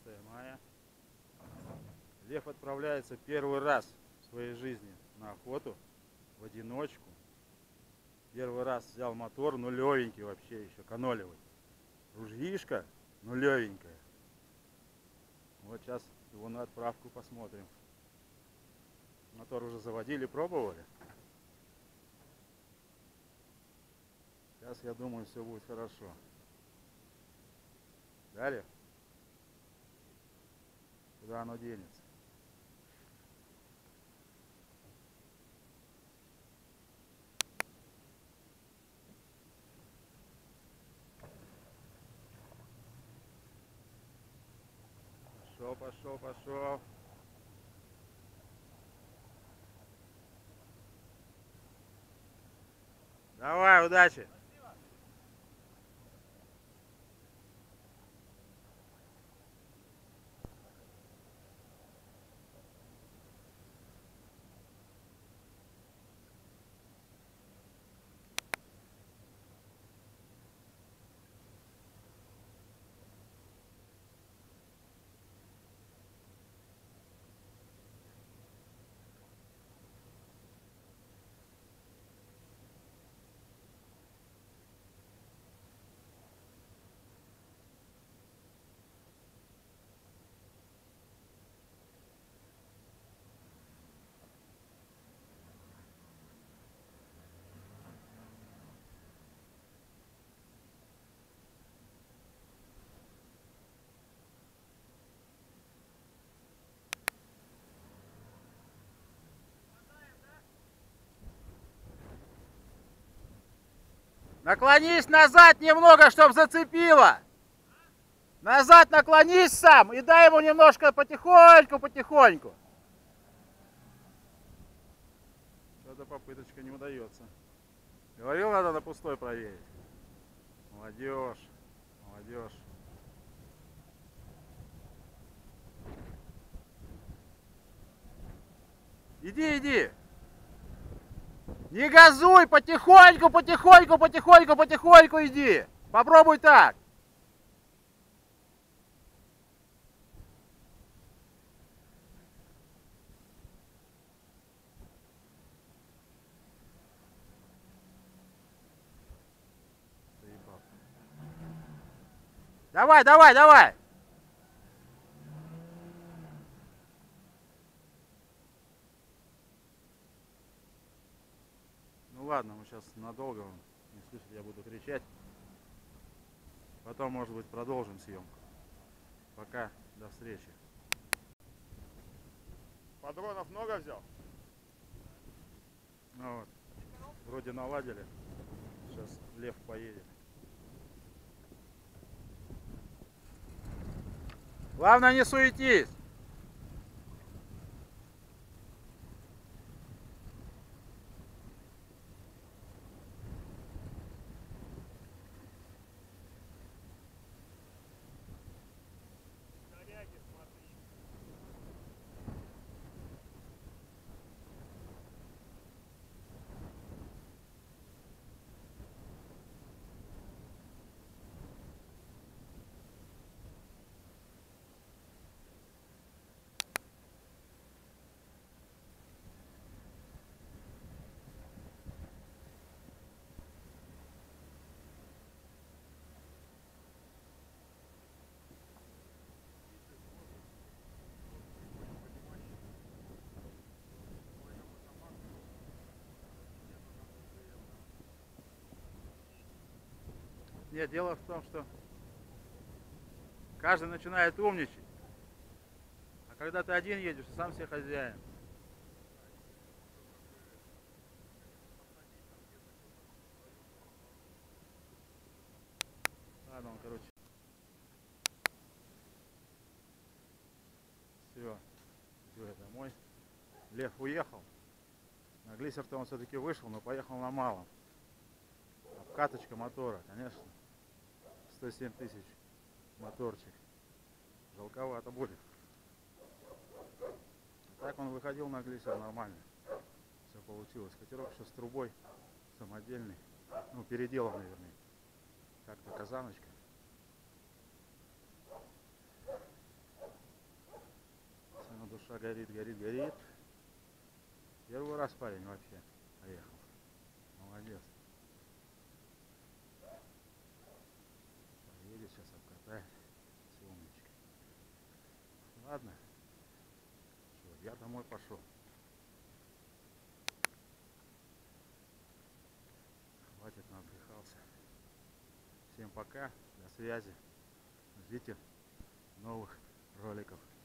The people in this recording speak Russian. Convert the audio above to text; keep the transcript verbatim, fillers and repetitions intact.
девятое мая. Лев отправляется первый раз в своей жизни на охоту в одиночку. Первый раз взял мотор, нулевенький вообще еще, канолевый. Ружьишко нулевенькое. Вот сейчас его на отправку посмотрим. Мотор уже заводили, пробовали. Сейчас, я думаю, все будет хорошо. Далее. Куда оно денется? Пошел, пошел, пошел. Давай, удачи! Наклонись назад немного, чтобы зацепило. Назад наклонись сам и дай ему немножко потихоньку-потихоньку. Что-то попыточка не удается. Говорил, надо на пустой проверить. Молодежь, молодежь. Иди, иди. Не газуй, потихоньку, потихоньку, потихоньку, потихоньку иди. Попробуй так. Давай, давай, давай. Ну ладно, мы сейчас надолго, он не слышит, я буду кричать. Потом, может быть, продолжим съемку. Пока, до встречи. Патронов много взял? Ну вот, вроде наладили. Сейчас лев поедет. Главное, не суетись. Нет, дело в том, что каждый начинает умничать. А когда ты один едешь, ты сам себе хозяин. Ладно, он, короче. Все, иду я домой. Лев уехал. На глиссер-то он все-таки вышел, но поехал на малом. Обкаточка мотора, конечно. сто семь тысяч моторчик. Жалковато будет. Так он выходил на глиссер нормально. Все получилось. Катерок еще с трубой самодельный. Ну, переделанный, вернее. Как-то казаночка. горит, горит, горит. Первый раз парень вообще поехал. Молодец. Поедет сейчас, обкатает. Все, умничка. Ладно. Что, я домой пошел. Хватит, набрехался. Всем пока. До связи. Ждите новых роликов.